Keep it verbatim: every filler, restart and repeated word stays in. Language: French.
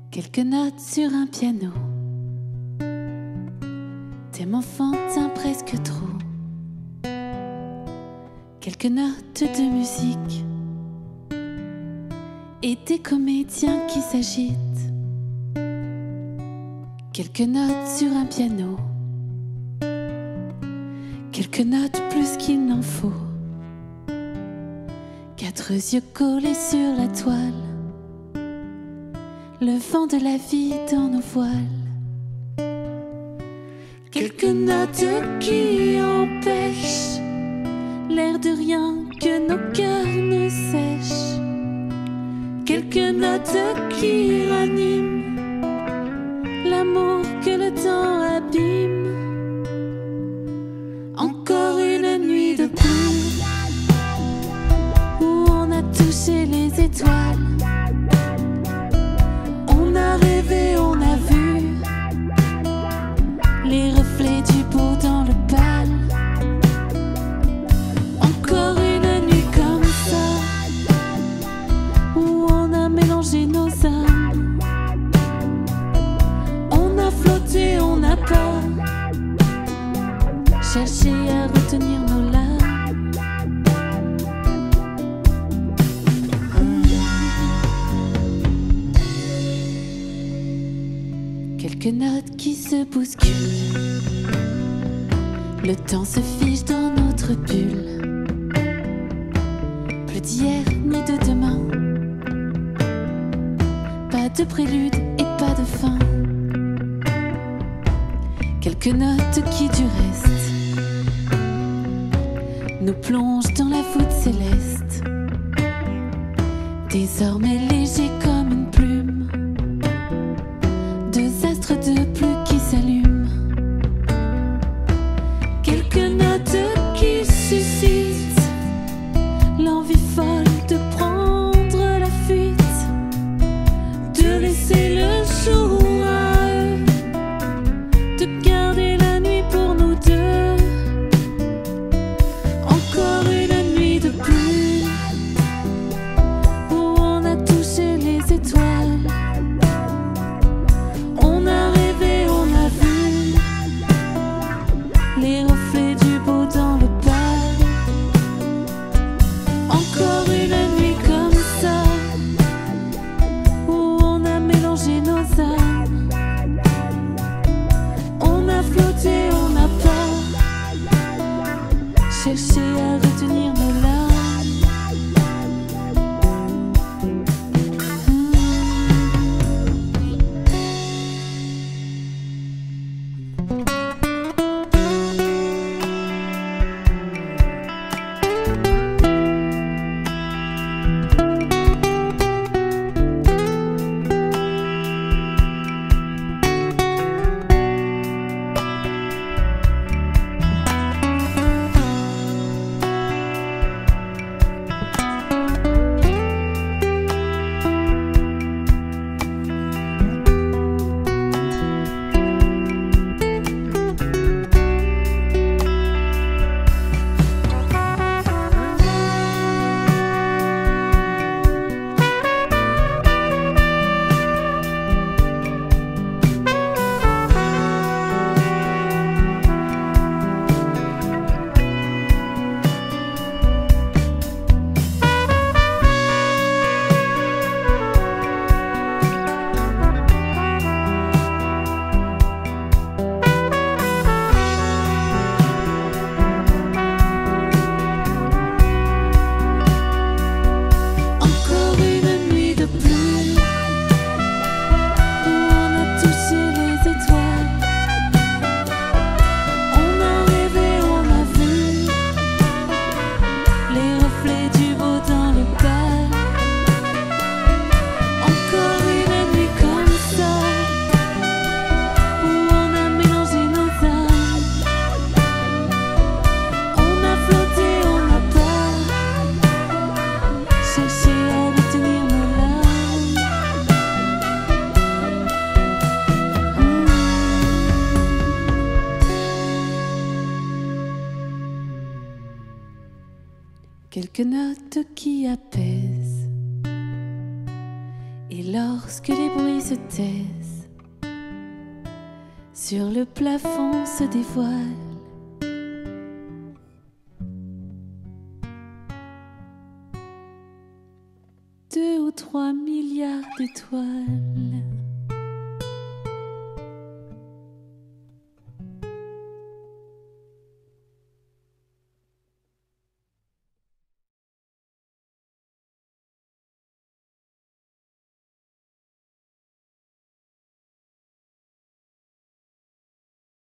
Quelques notes sur un piano. Thème enfantin presque trop. Quelques notes de musique et des comédiens qui s'agitent. Quelques notes sur un piano. Quelques notes plus qu'il n'en faut. Quatre yeux collés sur la toile. Le vent de la vie dans nos voiles. Quelques notes qui empêchent l'air de rien que nos cœurs ne sèchent. Quelques notes qui raniment l'amour que le temps abîme. Encore une nuit de pluie où on a touché les étoiles. On a rêvé, on a vu les reflets du beau dans le bal. Encore une nuit comme ça où on a mélangé nos âmes. On a flotté, on n'a pas cherché à retenir nos larmes. Quelques notes qui se bousculent. Le temps se fige dans notre bulle. Plus d'hier ni de demain. Pas de prélude et pas de fin. Quelques notes qui du reste nous plongent dans la voûte céleste. Désormais léger comme une plume. Deux astres de pluie qui s'allument. Quelques notes qui suscitent l'envie folle de prendre la fuite, de laisser le jour à eux, de garder la nuit pour nous deux. Encore une nuit de pluie où on a touché les étoiles. On a rêvé, on a vu les reflets du beau dans le bal. Encore une nuit comme ça où on a mélangé nos âmes. On a flotté, on n'a pas cherché à retenir nos larmes. Quelques notes qui apaisent Et lorsque les bruits se taisent, sur le plafond se dévoile deux ou trois milliards d'étoiles.